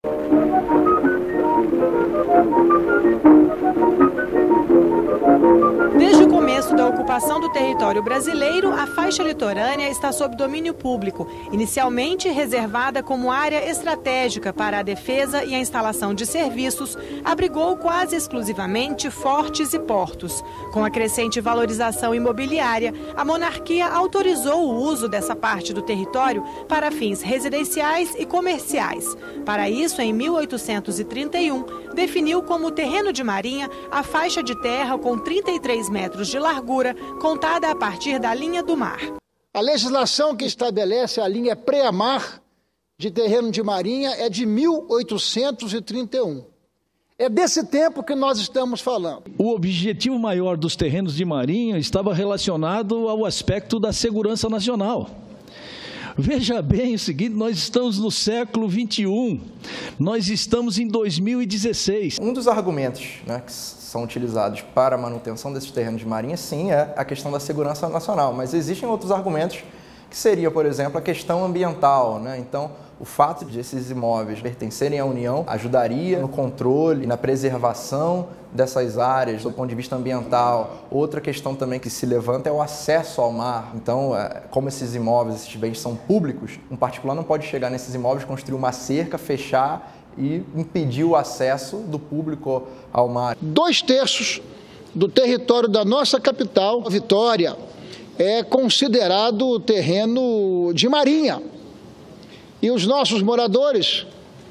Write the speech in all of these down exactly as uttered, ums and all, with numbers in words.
Desde o começo da ocupação do território brasileiro, a faixa litorânea está sob domínio público, inicialmente reservada como área estratégica para a defesa e a instalação de serviços, abrigou quase exclusivamente fortes e portos. Com a crescente valorização imobiliária, a monarquia autorizou o uso dessa parte do território para fins residenciais e comerciais. Para isso, em mil oitocentos e trinta e um, definiu como terreno de marinha a faixa de terra com trinta e três metros de largura, contada a partir da linha do mar. A legislação que estabelece a linha pré-mar de terreno de marinha é de mil oitocentos e trinta e um. É desse tempo que nós estamos falando. O objetivo maior dos terrenos de marinha estava relacionado ao aspecto da segurança nacional. Veja bem o seguinte, nós estamos no século vinte e um, nós estamos em dois mil e dezesseis. Um dos argumentos, né, que são utilizados para a manutenção desses terrenos de marinha, sim, é a questão da segurança nacional, mas existem outros argumentos que seria, por exemplo, a questão ambiental, né? Então, o fato de esses imóveis pertencerem à União ajudaria no controle e na preservação dessas áreas do ponto de vista ambiental. Outra questão também que se levanta é o acesso ao mar. Então, como esses imóveis, esses bens são públicos, um particular não pode chegar nesses imóveis, construir uma cerca, fechar e impedir o acesso do público ao mar. Dois terços do território da nossa capital, Vitória, é considerado terreno de marinha. E os nossos moradores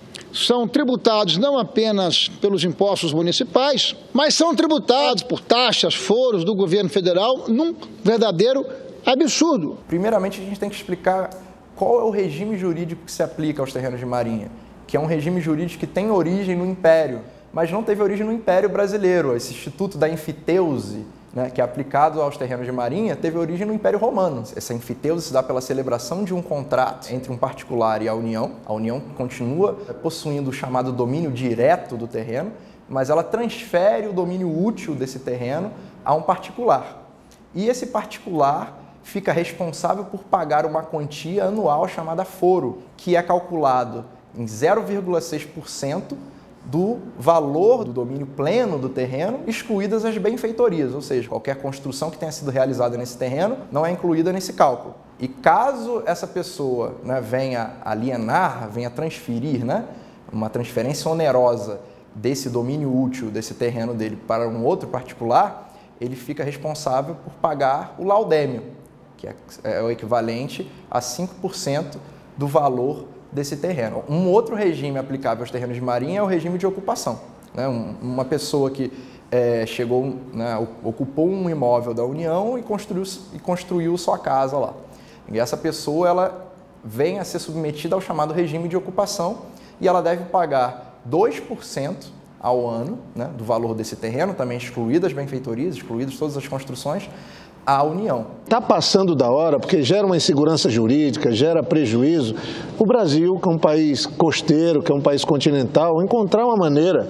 são tributados não apenas pelos impostos municipais, mas são tributados por taxas, foros do governo federal, num verdadeiro absurdo. Primeiramente, a gente tem que explicar qual é o regime jurídico que se aplica aos terrenos de marinha, que é um regime jurídico que tem origem no Império, mas não teve origem no Império Brasileiro. Esse instituto da enfiteuse, né, que é aplicado aos terrenos de marinha, teve origem no Império Romano. Essa enfiteuse se dá pela celebração de um contrato entre um particular e a União. A União continua possuindo o chamado domínio direto do terreno, mas ela transfere o domínio útil desse terreno a um particular. E esse particular fica responsável por pagar uma quantia anual chamada foro, que é calculado em zero vírgula seis por cento do valor do domínio pleno do terreno, excluídas as benfeitorias, ou seja, qualquer construção que tenha sido realizada nesse terreno não é incluída nesse cálculo. E caso essa pessoa, né, venha alienar, venha transferir, né, uma transferência onerosa desse domínio útil, desse terreno dele para um outro particular, ele fica responsável por pagar o laudêmio, que é, é o equivalente a cinco por cento do valor desse terreno. Um outro regime aplicável aos terrenos de marinha é o regime de ocupação. Né? Uma pessoa que é, chegou, né, ocupou um imóvel da União e construiu, e construiu sua casa lá. E essa pessoa ela vem a ser submetida ao chamado regime de ocupação e ela deve pagar dois por cento ao ano, né, do valor desse terreno, também excluídas as benfeitorias, excluídas todas as construções, à União. Está passando da hora, porque gera uma insegurança jurídica, gera prejuízo. O Brasil, que é um país costeiro, que é um país continental, encontrar uma maneira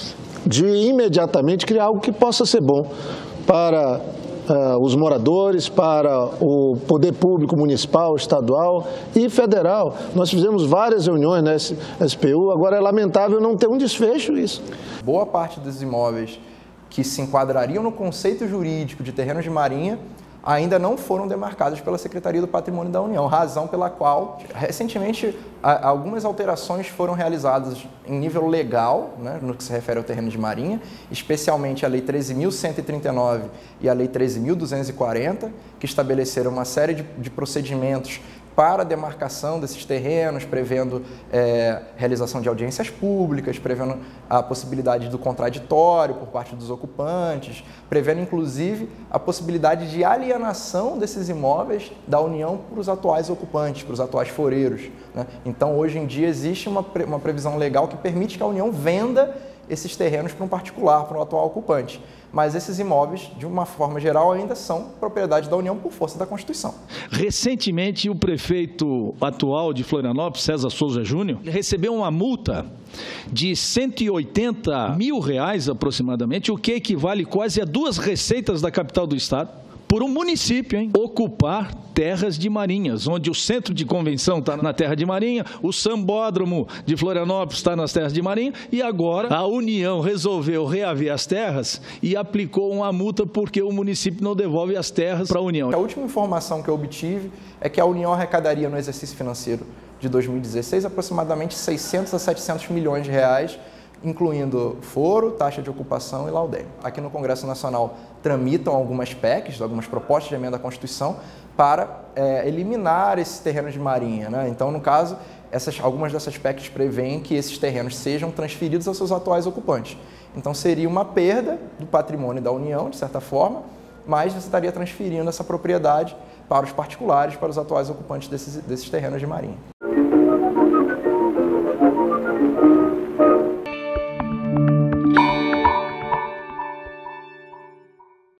de imediatamente criar algo que possa ser bom para uh, os moradores, para o poder público municipal, estadual e federal. Nós fizemos várias reuniões na S P U, agora é lamentável não ter um desfecho isso. Boa parte dos imóveis que se enquadrariam no conceito jurídico de terrenos de marinha ainda não foram demarcados pela Secretaria do Patrimônio da União, razão pela qual, recentemente, algumas alterações foram realizadas em nível legal, né, no que se refere ao terreno de marinha, especialmente a Lei treze mil cento e trinta e nove e a Lei treze mil duzentos e quarenta, que estabeleceram uma série de, de procedimentos para a demarcação desses terrenos, prevendo é, realização de audiências públicas, prevendo a possibilidade do contraditório por parte dos ocupantes, prevendo inclusive a possibilidade de alienação desses imóveis da União para os atuais ocupantes, para os atuais foreiros, né? Então, hoje em dia, existe uma, pre uma previsão legal que permite que a União venda esses terrenos para um particular, para um atual ocupante. Mas esses imóveis, de uma forma geral, ainda são propriedade da União por força da Constituição. Recentemente, o prefeito atual de Florianópolis, César Souza Júnior, recebeu uma multa de cento e oitenta mil reais aproximadamente, o que equivale quase a duas receitas da capital do estado, por um município, hein, ocupar terras de Marinhas, onde o centro de convenção está na terra de Marinha, o sambódromo de Florianópolis está nas terras de Marinha, e agora a União resolveu reaver as terras e aplicou uma multa porque o município não devolve as terras para a União. A última informação que eu obtive é que a União arrecadaria no exercício financeiro de dois mil e dezesseis aproximadamente seiscentos a setecentos milhões de reais, incluindo foro, taxa de ocupação e laudêmio. Aqui no Congresso Nacional tramitam algumas P E Cs, algumas propostas de emenda à Constituição, para é, eliminar esses terrenos de marinha, né? Então, no caso, essas, algumas dessas P E Cs prevêem que esses terrenos sejam transferidos aos seus atuais ocupantes. Então, seria uma perda do patrimônio da União, de certa forma, mas você estaria transferindo essa propriedade para os particulares, para os atuais ocupantes desses, desses terrenos de marinha.